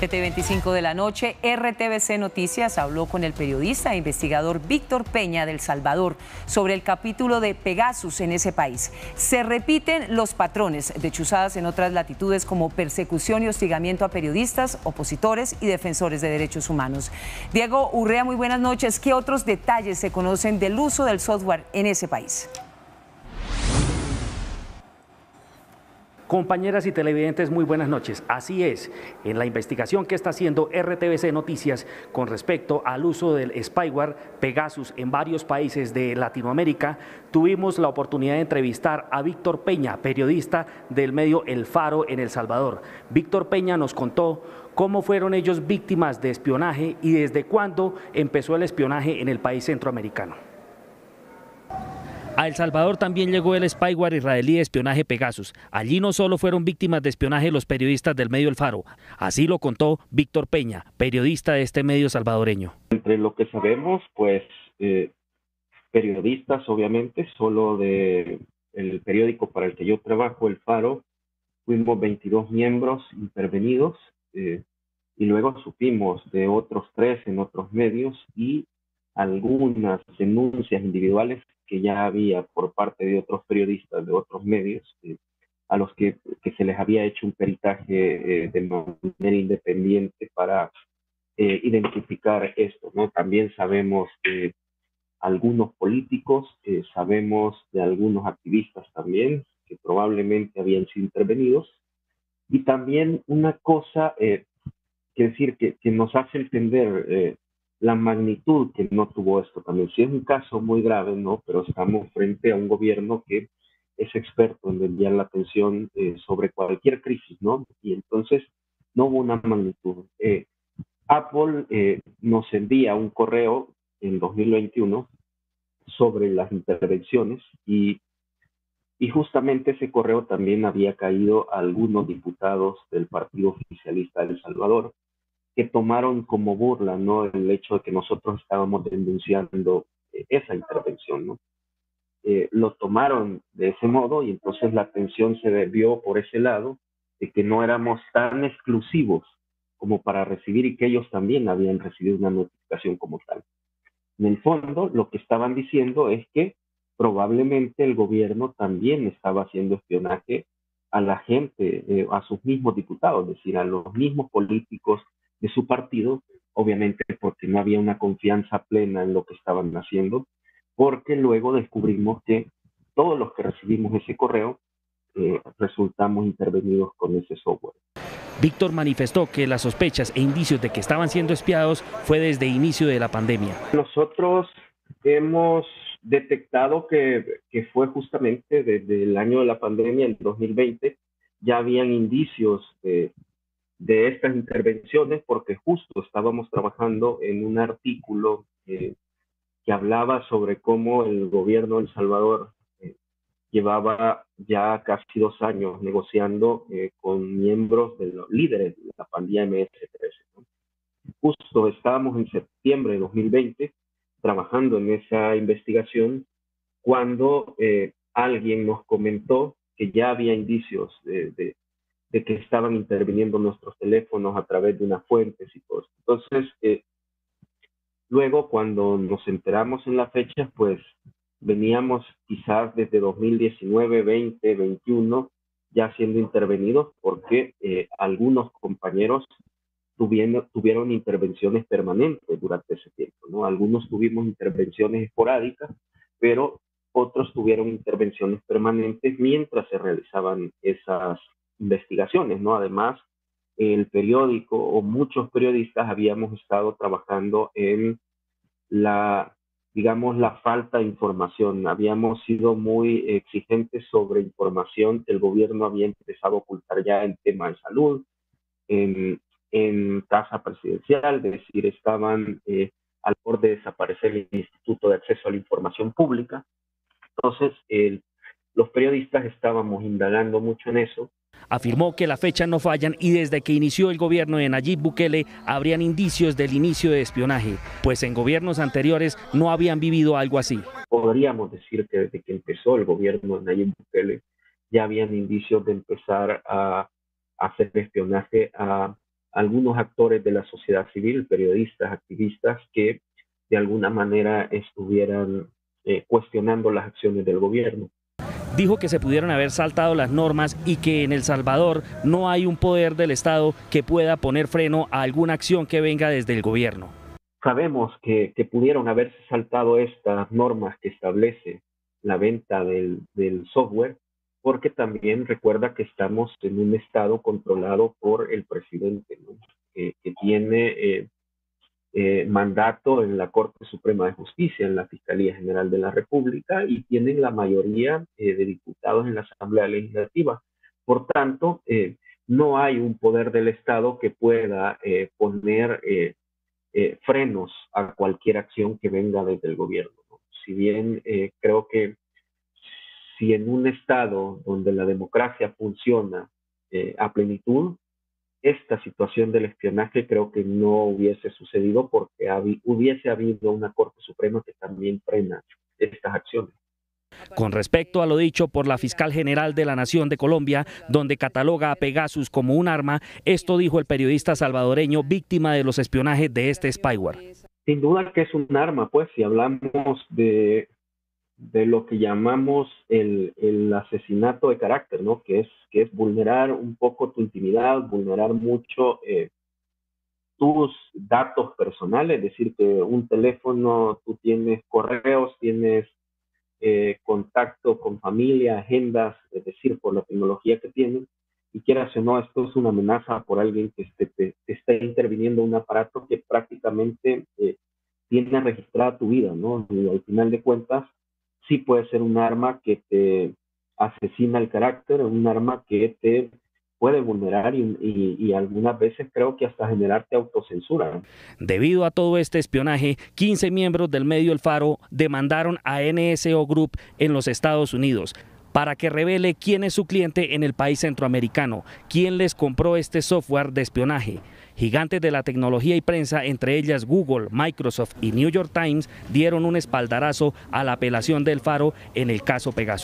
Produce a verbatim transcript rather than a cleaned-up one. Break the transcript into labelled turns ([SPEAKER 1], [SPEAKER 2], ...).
[SPEAKER 1] siete y veinticinco de la noche, R T V C Noticias habló con el periodista e investigador Víctor Peña de El Salvador sobre el capítulo de Pegasus en ese país. Se repiten los patrones de chuzadas en otras latitudes como persecución y hostigamiento a periodistas, opositores y defensores de derechos humanos. Diego Urrea, muy buenas noches. ¿Qué otros detalles se conocen del uso del software en ese país?
[SPEAKER 2] Compañeras y televidentes, muy buenas noches. Así es, en la investigación que está haciendo R T V C Noticias con respecto al uso del spyware Pegasus en varios países de Latinoamérica, tuvimos la oportunidad de entrevistar a Víctor Peña, periodista del medio El Faro en El Salvador. Víctor Peña nos contó cómo fueron ellos víctimas de espionaje y desde cuándo empezó el espionaje en el país centroamericano. A El Salvador también llegó el spyware israelí de espionaje Pegasus. Allí no solo fueron víctimas de espionaje los periodistas del medio El Faro, así lo contó Víctor Peña, periodista de este medio salvadoreño.
[SPEAKER 3] Entre lo que sabemos, pues eh, periodistas obviamente, solo de el periódico para el que yo trabajo, El Faro, fuimos veintidós miembros intervenidos eh, y luego supimos de otros tres en otros medios y algunas denuncias individuales que ya había por parte de otros periodistas de otros medios eh, a los que, que se les había hecho un peritaje eh, de manera independiente para eh, identificar esto, ¿no? También sabemos de algunos políticos, eh, sabemos de algunos activistas también que probablemente habían sido intervenidos y también una cosa eh, que decir que, que nos hace entender eh, la magnitud que no tuvo esto también. Sí es un caso muy grave, ¿no? Pero estamos frente a un gobierno que es experto en desviar la atención eh, sobre cualquier crisis, ¿no? Y entonces no hubo una magnitud. Eh, Apple eh, nos envía un correo en dos mil veintiuno sobre las intervenciones y, y justamente ese correo también había caído a algunos diputados del Partido Oficialista de El Salvador, que tomaron como burla, ¿no?, el hecho de que nosotros estábamos denunciando eh, esa intervención, ¿no? Eh, lo tomaron de ese modo y entonces la atención se desvió por ese lado de que no éramos tan exclusivos como para recibir y que ellos también habían recibido una notificación como tal. En el fondo, lo que estaban diciendo es que probablemente el gobierno también estaba haciendo espionaje a la gente, eh, a sus mismos diputados, es decir, a los mismos políticos de su partido, obviamente porque no había una confianza plena en lo que estaban haciendo, porque luego descubrimos que todos los que recibimos ese correo eh, resultamos intervenidos con ese software.
[SPEAKER 2] Víctor manifestó que las sospechas e indicios de que estaban siendo espiados fue desde el inicio de la pandemia.
[SPEAKER 3] Nosotros hemos detectado que, que fue justamente desde el año de la pandemia, el dos mil veinte, ya habían indicios de de estas intervenciones porque justo estábamos trabajando en un artículo eh, que hablaba sobre cómo el gobierno de El Salvador eh, llevaba ya casi dos años negociando eh, con miembros de los líderes de la pandilla eme ese trece, ¿no? Justo estábamos en septiembre de dos mil veinte trabajando en esa investigación cuando eh, alguien nos comentó que ya había indicios de, de de que estaban interviniendo nuestros teléfonos a través de unas fuentes y todo eso. Entonces, eh, luego cuando nos enteramos en la fecha, pues veníamos quizás desde dos mil diecinueve, veinte, veintiuno ya siendo intervenidos porque eh, algunos compañeros tuvieron, tuvieron intervenciones permanentes durante ese tiempo, ¿no? Algunos tuvimos intervenciones esporádicas, pero otros tuvieron intervenciones permanentes mientras se realizaban esas investigaciones, ¿no? Además, el periódico o muchos periodistas habíamos estado trabajando en la, digamos, la falta de información. Habíamos sido muy exigentes sobre información que el gobierno había empezado a ocultar ya en tema de salud, en, en casa presidencial, es decir, estaban eh, al borde de desaparecer el Instituto de Acceso a la Información Pública. Entonces, el, los periodistas estábamos indagando mucho en eso.
[SPEAKER 2] Afirmó que las fechas no fallan y desde que inició el gobierno de Nayib Bukele habrían indicios del inicio de espionaje, pues en gobiernos anteriores no habían vivido algo así.
[SPEAKER 3] Podríamos decir que desde que empezó el gobierno de Nayib Bukele ya habían indicios de empezar a, a hacer espionaje a, algunos actores de la sociedad civil, periodistas, activistas, que de alguna manera estuvieran eh, cuestionando las acciones del gobierno.
[SPEAKER 2] Dijo que se pudieron haber saltado las normas y que en El Salvador no hay un poder del Estado que pueda poner freno a alguna acción que venga desde el gobierno.
[SPEAKER 3] Sabemos que, que pudieron haberse saltado estas normas que establece la venta del, del software, porque también recuerda que estamos en un Estado controlado por el presidente, ¿no? que, que tiene eh, eh, mandato en la Corte Suprema de Justicia, en la Fiscalía General de la República, y tienen la mayoría eh, de diputados en la Asamblea Legislativa. Por tanto, eh, no hay un poder del Estado que pueda eh, poner eh, eh, frenos a cualquier acción que venga desde el gobierno, ¿no? Si bien eh, creo que si en un Estado donde la democracia funciona eh, a plenitud, esta situación del espionaje creo que no hubiese sucedido porque habi- hubiese habido una Corte Suprema que también frena estas acciones.
[SPEAKER 2] Con respecto a lo dicho por la fiscal general de la Nación de Colombia, donde cataloga a Pegasus como un arma, esto dijo el periodista salvadoreño víctima de los espionajes de este spyware.
[SPEAKER 3] Sin duda que es un arma, pues, si hablamos de, de lo que llamamos el, el asesinato de carácter, ¿no? Que es, que es vulnerar un poco tu intimidad, vulnerar mucho eh, tus datos personales, es decir, que un teléfono, tú tienes correos, tienes eh, contacto con familia, agendas, es decir, por la tecnología que tienen, y quieras o no, esto es una amenaza por alguien que te, te, te está interviniendo un aparato que prácticamente eh, tiene registrada tu vida, ¿no? Y al final de cuentas, sí puede ser un arma que te asesina el carácter, un arma que te puede vulnerar y, y, y algunas veces creo que hasta generarte autocensura.
[SPEAKER 2] Debido a todo este espionaje, quince miembros del medio El Faro demandaron a N S O Group en los Estados Unidos para que revele quién es su cliente en el país centroamericano, quién les compró este software de espionaje. Gigantes de la tecnología y prensa, entre ellas Google, Microsoft y New York Times, dieron un espaldarazo a la apelación del Faro en el caso Pegasus.